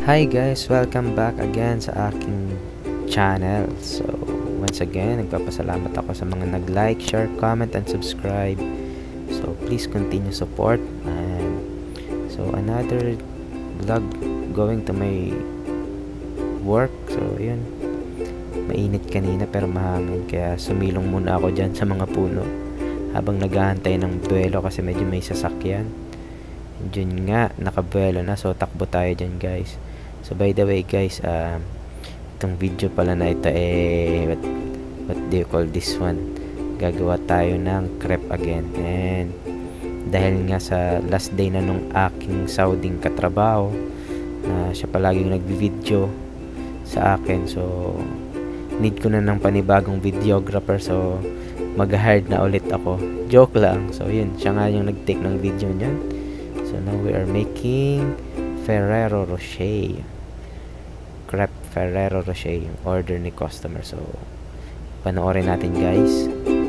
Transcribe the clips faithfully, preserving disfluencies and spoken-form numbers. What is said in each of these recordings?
Hi guys, welcome back again sa aking channel. So, once again, nagpapasalamat ako sa mga nag-like, share, comment, and subscribe. So, please continue support. And so, another vlog going to my work. So, yun. Mainit kanina pero mahangin. Kaya sumilong muna ako dyan sa mga puno habang naghahantay ng buwelo kasi medyo may sasakyan. Yun nga, nakabuwelo na. So, takbo tayo dyan guys. So by the way guys, uh, itong video pala na ito eh, what, what do you call this one? Gagawa tayo ng crepe again. And dahil nga sa last day na nung aking Sauding katrabaho, na uh, siya palaging nagbi-video sa akin. So need ko na ng panibagong videographer. So mag-hire na ulit ako. Joke lang. So yun, siya nga yung nag-take ng video niyan. So now we are making Ferrero Roche. Crepe Ferrero Roche yung order ni customer. So, panoorin natin guys.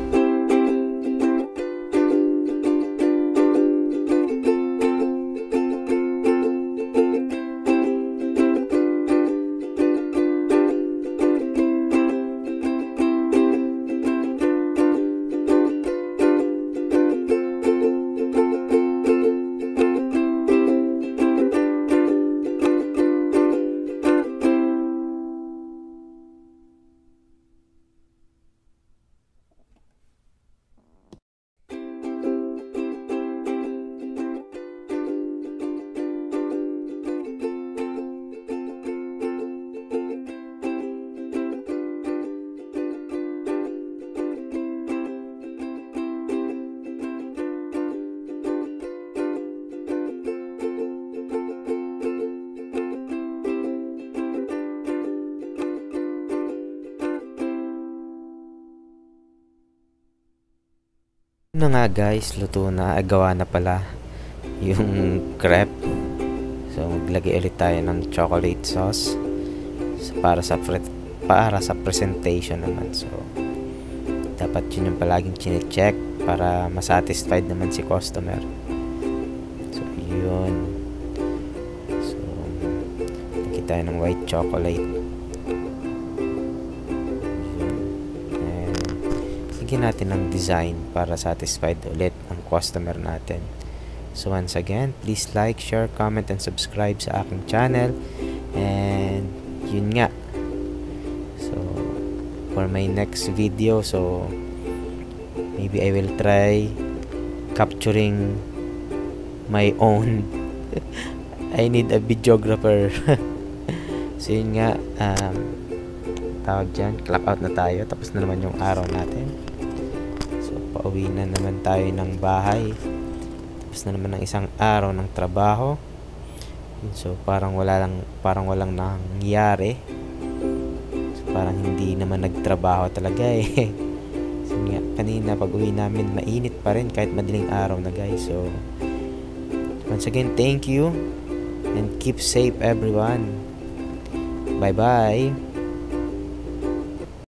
Na nga guys, luto na, agawa na pala yung crepe. So maglagay ulit tayo ng chocolate sauce para sa para sa presentation naman. So dapat yun yung palaging chine-check para masatisfied naman si customer. So yun. So lagyan tayo ng white chocolate. Natin ng design para satisfied ulit ang customer natin. So once again, please like, share, comment, and subscribe sa aking channel. And yun nga. So for my next video, so maybe I will try capturing my own. I need a videographer. So yun nga, um, tawag dyan, clock out na tayo. Tapos na naman yung araw natin. Pauwi na naman tayo ng bahay. Tapos na naman ng isang araw ng trabaho. So parang wala lang, parang walang nangyari. So parang hindi naman nagtrabaho talaga eh. So nga, kanina pag uwi namin mainit pa rin kahit madaling araw na guys. So once again, thank you and keep safe everyone. Bye bye.